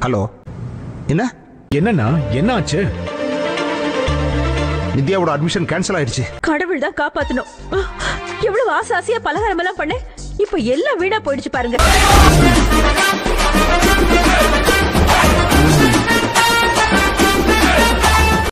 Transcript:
Hello, என்ன என்னண்ணா என்ன ஆச்சு? நித்யாவோட அட்மிஷன் கேன்சல் ஆயிடுச்சு. கடவுள் தான் காப்பாத்தணும். எவ்வளவு ஆசை ஆசையா பலகாரம் எல்லாம் பண்ணேன், இப்ப எல்லாம் வீணா போயிடுச்சு பாருங்க.